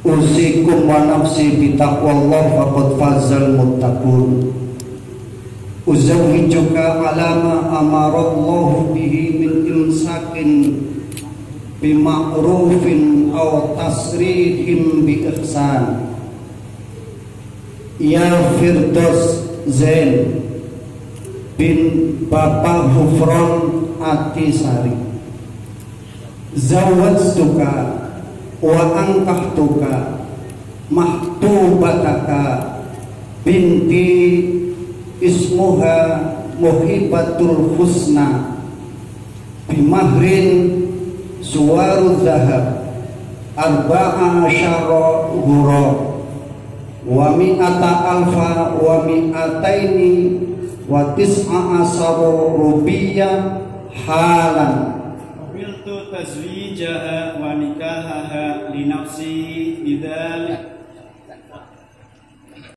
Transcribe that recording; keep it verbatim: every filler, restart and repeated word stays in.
Usikum wa nafsi bitaqwallah faqad fazal muttaqun. Uzawwijuka ala ma amarallahu bihi min imsakin bima'rufin aw tasrihim bi ihsan. Ya Firdaus Zain bin Bapak Hufron Atisari, zawwajtuka wa ankahtuka mahtubataka binti ismuha Muhibatul Husna bimahrin suwaru zahab arba'a syara hura wa mi'ata alfa wa mi'ataini wa tis'a asara rubiya halan. Qabiltu tazwijaha wa nikahaha li nafsi bidzalik